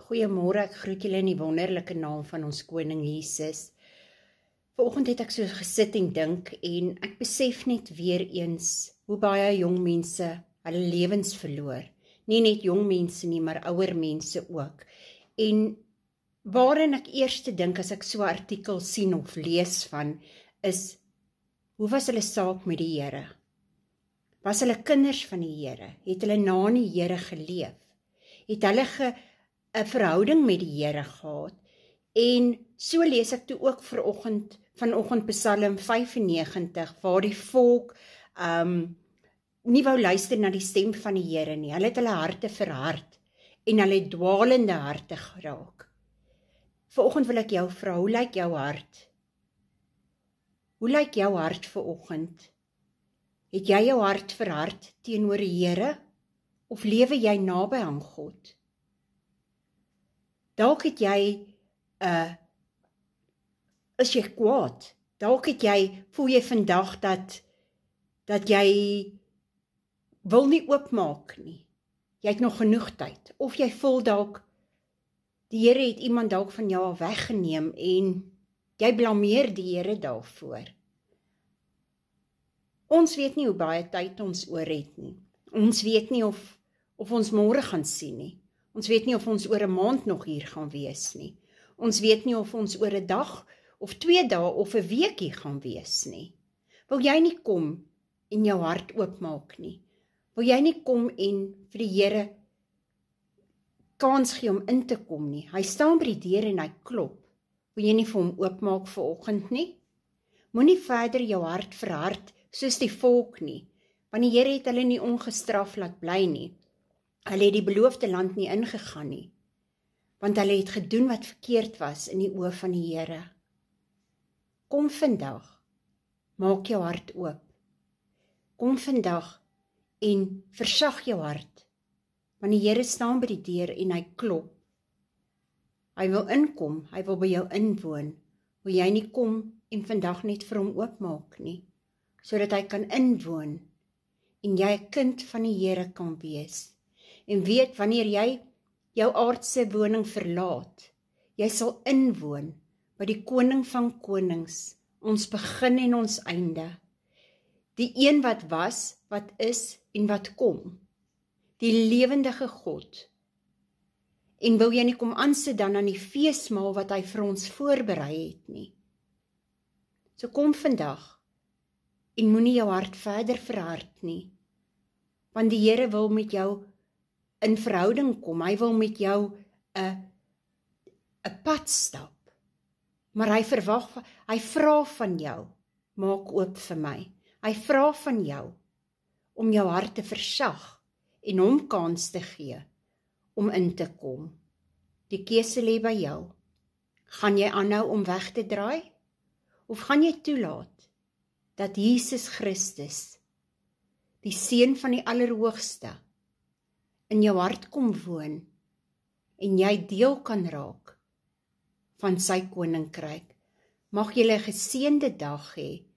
Goeiemôre, ek groet julle in die wonderlike naam van ons koning Jesus. Vanoggend het ek so gesit en dink en ek besef net weer eens hoe baie jong mense hulle lewens verloor. Nie net jong mense nie, maar ouer mense ook. En waarin ek eers dink as ek so 'n artikel sien of lees van, is hoe was hulle saak met die Here? Was hulle kinders van die Here? Het hulle na die Here geleef? Het hulle 'n verhouding met die Here gehad? En so lees ek toe ook vanoggend Psalm 95, waar die volk nie wou luister na die stem van die Here nie. Hulle het hulle harte verhard en hulle het dwaalende harte geraak. Vanoggend wil ek jou vra, hoe lyk jou hart? Hoe lyk jou hart vanoggend? Het jy jou hart verhard teenoor die Here of lewe jy naby aan God? Dalk het jy is jy kwaad? Dalk voel jy vandag dat jy wil nie oopmaak nie. Jy het nog genoeg tyd. Of jy voel dalk, die Here het iemand dalk van jou al weggeneem en jy blameer die Here daarvoor. Ons weet nie hoe baie tyd ons oor het nie. Ons weet nie of ons môre gaan sien nie. Ons weet nie of ons oor 'n maand nog hier gaan wees nie. Ons weet nie of ons oor 'n dag of 2 dae of 'n weekie gaan wees nie. Wil jy nie kom en jou hart oopmaak nie? Wil jy nie kom en vir die Here kans gee om in te kom nie? Hy staan by die deur en hy klop. Wil jy nie vir hom oopmaak vanoggend nie? Moenie verder jou hart verhard soos die volk nie, want die Here het hulle nie ongestraf laat bly nie. Hulle het die beloofde land nie ingegaan nie, want hulle het gedoen wat verkeerd was in die oë van die Here. Kom vandag, maak jou hart oop. Kom vandag en versag jou hart, want die Here staan by die deur en hy klop. Hy wil inkom, hy wil by jou inwoon. Wil jy nie kom en vandag net vir hom oopmaak nie, sodat hy kan inwoon en jy 'n kind van die Here kan wees. En weet, wanneer jy jou aardse woning verlaat, jy sal inwoon by die koning van konings, ons begin en ons einde. Die een wat was, wat is en wat kom. Die lewendige God. En wil jy nie kom aansit dan aan die feesmaal wat hy vir ons voorberei het nie. So kom vandag en moenie jou hart verder verhard nie. Want die Here wil met jou in verhouding kom, hy wil met jou 'n pad stap, maar hy vra van jou, maak oop vir my, hy vra van jou, om jou hart te versag, en hom kans te gee, om in te kom. Die keuse lê by jou, gaan jy aanhou om weg te draai, of gaan jy toelaat, dat Jesus Christus, die Seun van die Allerhoogste, in jou hart kom woon, en jy deel kan raak van sy koninkryk. Mag jy 'n geseënde dag hê,